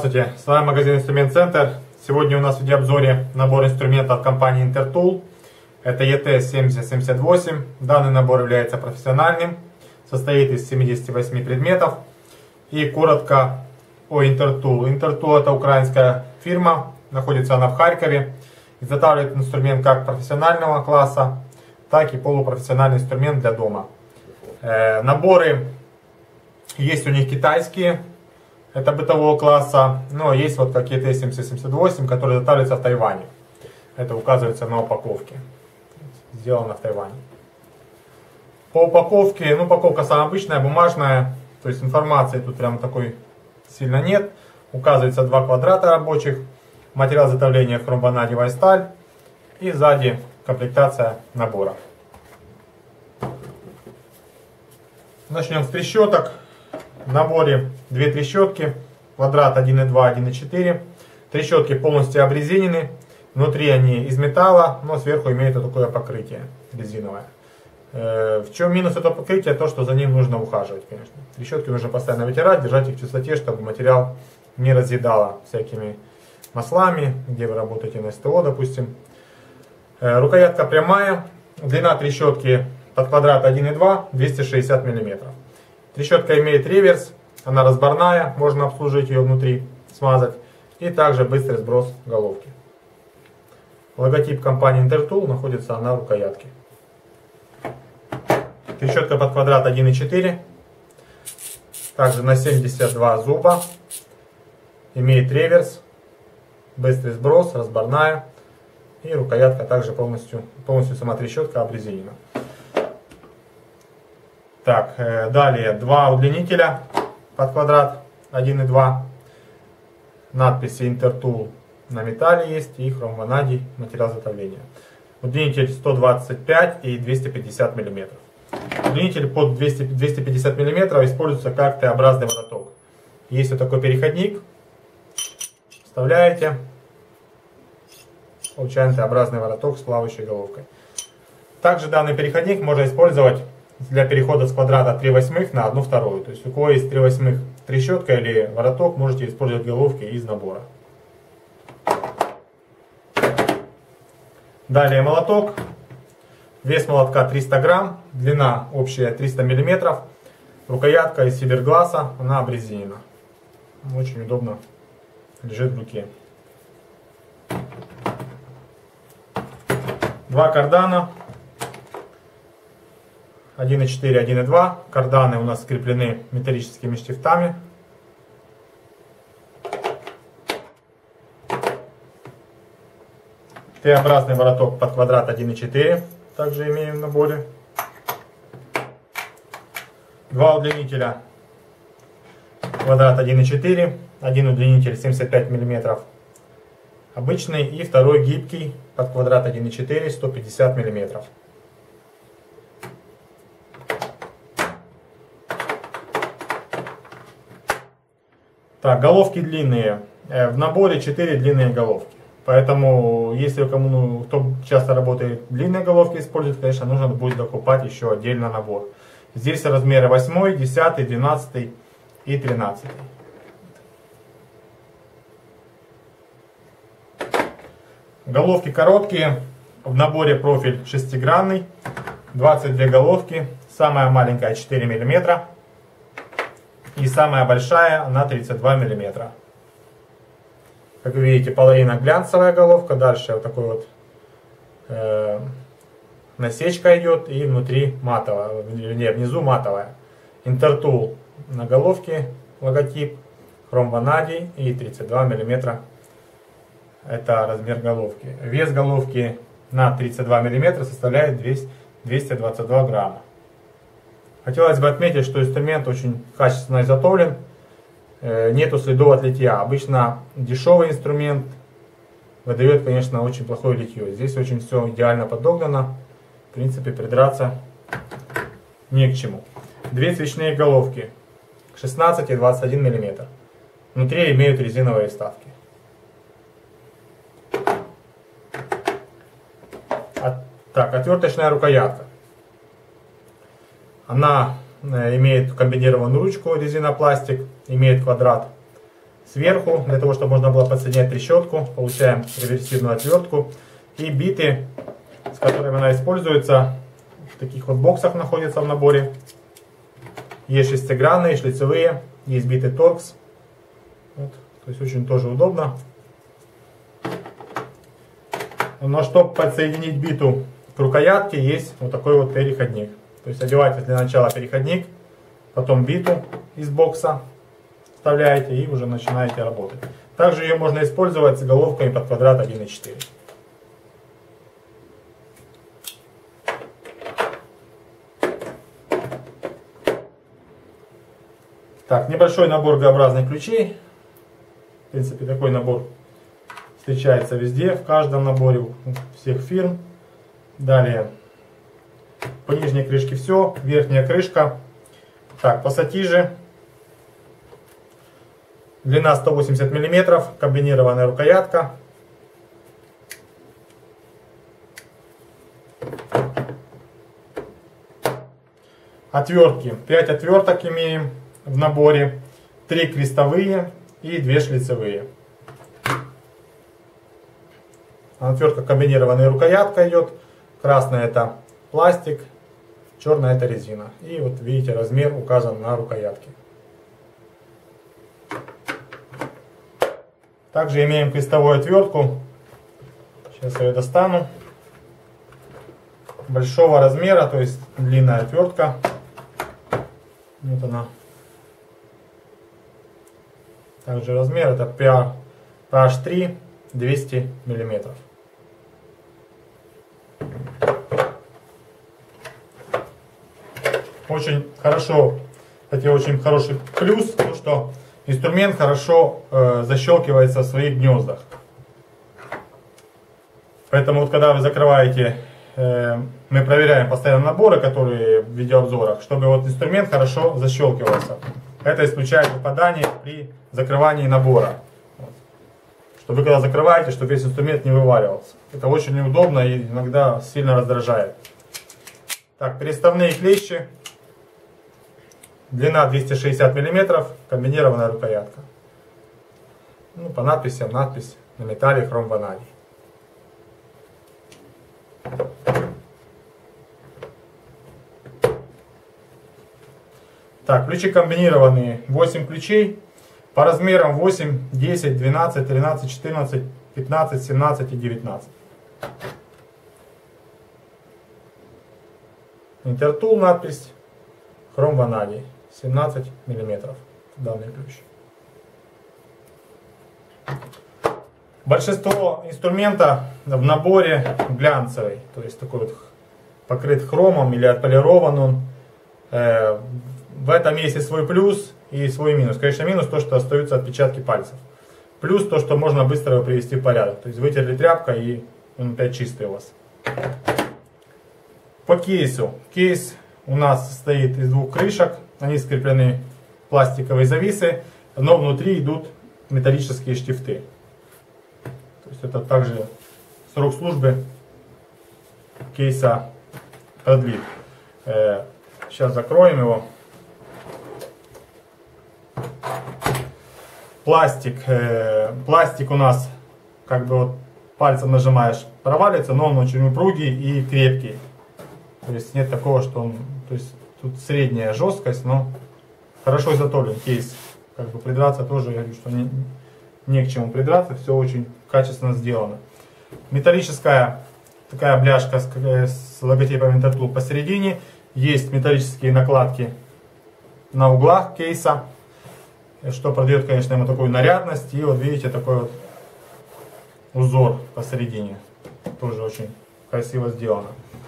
Здравствуйте, с вами магазин Инструмент Центр. Сегодня у нас в видеообзоре набор инструментов от компании Intertool. Это ET7078. Данный набор является профессиональным, состоит из 78 предметов. И коротко о Intertool. Intertool — это украинская фирма, находится она в Харькове. Изготавливает инструмент как профессионального класса, так и полупрофессиональный инструмент для дома. Наборы есть у них китайские, это бытового класса, но есть вот как ET7078, который изготавливается в Тайване. Это указывается на упаковке. Сделано в Тайване. По упаковке, упаковка самая обычная, бумажная, то есть информации тут прям такой сильно нет. Указывается два квадрата рабочих, материал изготовления хромванадиевая сталь и сзади комплектация набора. Начнем с трещоток. В наборе две трещотки, квадрат 1.2, 1.4. Трещотки полностью обрезинены. Внутри они из металла, но сверху имеют вот такое покрытие резиновое. В чем минус этого покрытия? То, что за ним нужно ухаживать, конечно. Трещотки нужно постоянно вытирать, держать их в чистоте, чтобы материал не разъедало всякими маслами, где вы работаете на СТО, допустим. Рукоятка прямая. Длина трещотки под квадрат 1.2 260 мм. Трещотка имеет реверс, она разборная, можно обслужить ее внутри, смазать. И также быстрый сброс головки. Логотип компании Intertool находится на рукоятке. Трещотка под квадрат 1.4. Также на 72 зуба. Имеет реверс, быстрый сброс, разборная. И рукоятка также полностью сама трещотка обрезинена. Так, далее два удлинителя под квадрат 1.2. Надписи Intertool на металле есть и хромванадий, материал изготовления. Удлинитель 125 и 250 мм. Удлинитель под 250 мм используется как Т-образный вороток. Есть вот такой переходник. Вставляете. Получаем Т-образный вороток с плавающей головкой. Также данный переходник можно использовать для перехода с квадрата 3/8 на 1/2. То есть у кого есть 3/8 трещотка или вороток, можете использовать головки из набора. Далее молоток. Вес молотка 300 грамм, длина общая 300 мм. Рукоятка из фибергласа, она обрезинена. Очень удобно лежит в руке. Два кардана. 1.4, 1.2. Карданы у нас скреплены металлическими штифтами. Т-образный вороток под квадрат 1.4. Также имеем в наборе. Два удлинителя. Квадрат 1.4. Один удлинитель 75 мм. Обычный. И второй гибкий под квадрат 1.4. 150 мм. Так, головки длинные. В наборе 4 длинные головки. Поэтому, если кто часто работает, длинные головки использует, конечно, нужно будет докупать еще отдельно набор. Здесь размеры 8, 10, 12 и 13. Головки короткие. В наборе профиль шестигранный. 22 головки. Самая маленькая 4 мм. И самая большая на 32 мм. Как вы видите, половина глянцевая головка. Дальше вот такой вот насечка идет. И внутри матовая. Внизу матовая. Intertool на головке логотип. Хромванадий и 32 мм. Это размер головки. Вес головки на 32 мм составляет 222 грамма. Хотелось бы отметить, что инструмент очень качественно изготовлен, нету следов от литья. Обычно дешевый инструмент выдает, конечно, очень плохое литье. Здесь очень все идеально подогнано, в принципе придраться не к чему. Две свечные головки 16 и 21 мм. Внутри имеют резиновые вставки. Так, отверточная рукоятка. Она имеет комбинированную ручку резинопластик, имеет квадрат Сверху, для того, чтобы можно было подсоединять трещотку, получаем реверсивную отвертку. И биты, с которыми она используется, в таких вот боксах находятся в наборе. Есть шестигранные, шлицевые, есть биты торкс. Вот, то есть очень тоже удобно. Но чтобы подсоединить биту к рукоятке, есть вот такой вот переходник. То есть одеваете для начала переходник, потом биту из бокса вставляете и уже начинаете работать. Также ее можно использовать с головками под квадрат 1,4. Так, небольшой набор Г-образных ключей. В принципе, такой набор встречается везде, в каждом наборе у всех фирм. Далее, по нижней крышке все, верхняя крышка. Так, пассатижи. Длина 180 мм, комбинированная рукоятка. Отвертки. 5 отверток имеем в наборе. 3 крестовые и 2 шлицевые. Отвертка комбинированная рукоятка идет. Красная это пластик, черная это резина. И вот видите, размер указан на рукоятке. Также имеем крестовую отвертку. Сейчас я ее достану. Большого размера, то есть длинная отвертка. Вот она. Также размер это PH3 200 мм. Очень хорошо, кстати, очень хороший плюс, то что инструмент хорошо защелкивается в своих гнездах. Поэтому вот когда вы закрываете, мы проверяем постоянно наборы, которые в видеообзорах, чтобы вот инструмент хорошо защелкивался. Это исключает выпадание при закрывании набора. Чтобы вы когда закрываете, чтобы весь инструмент не вываливался. Это очень неудобно и иногда сильно раздражает. Так, переставные клещи. Длина 260 мм, комбинированная рукоятка. Ну, по надписям, надпись на металле хром-ванадий. Так, ключи комбинированные, 8 ключей. По размерам 8, 10, 12, 13, 14, 15, 17 и 19. Интертул надпись, хром-ванадий, 17 мм данный ключ. Большинство инструмента в наборе глянцевый, то есть такой вот покрыт хромом или отполирован он. В этом есть и свой плюс, и свой минус. Конечно, минус то, что остаются отпечатки пальцев. Плюс то, что можно быстро его привести в порядок. То есть вытерли тряпкой и он опять чистый у вас. По кейсу. Кейс у нас состоит из 2 крышек. Они скреплены пластиковые зависы, но внутри идут металлические штифты. То есть это также срок службы кейса продлит. Сейчас закроем его. Пластик у нас, как бы вот пальцем нажимаешь, провалится, но он очень упругий и крепкий. То есть нет такого, что он, то есть тут средняя жесткость, но хорошо изготовлен кейс. Как бы придраться тоже, я говорю, что не к чему придраться, все очень качественно сделано. Металлическая такая бляшка с логотипом Intertool посередине. Есть металлические накладки на углах кейса, что придает, конечно, ему такую нарядность. И вот видите, такой вот узор посередине. Тоже очень красиво сделано.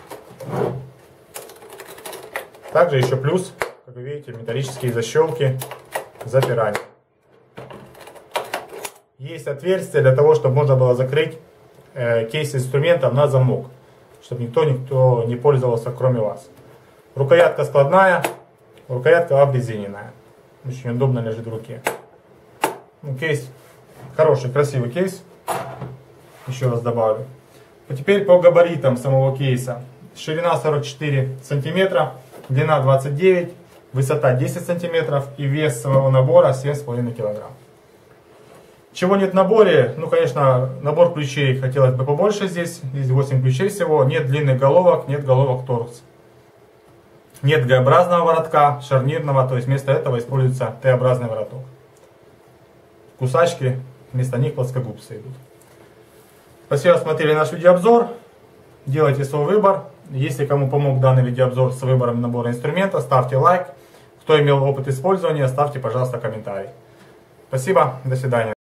Также еще плюс, как вы видите, металлические защелки запирания. Есть отверстие для того, чтобы можно было закрыть кейс инструментом на замок, чтобы никто не пользовался, кроме вас. Рукоятка складная, рукоятка обрезиненная. Очень удобно лежит в руке. Ну, кейс хороший, красивый кейс. Еще раз добавлю. А теперь по габаритам самого кейса. Ширина 44 сантиметра, длина 29, высота 10 сантиметров и вес самого набора 7,5 килограмм. Чего нет в наборе? Ну, конечно, набор ключей хотелось бы побольше здесь. Здесь 8 ключей всего. Нет длинных головок, нет головок торкс. Нет Г-образного воротка, шарнирного, то есть вместо этого используется Т-образный вороток. Кусачки, вместо них плоскогубцы идут. Спасибо, что смотрели наш видеообзор. Делайте свой выбор. Если кому помог данный видеообзор с выбором набора инструмента, ставьте лайк. Кто имел опыт использования, ставьте, пожалуйста, комментарий. Спасибо, до свидания.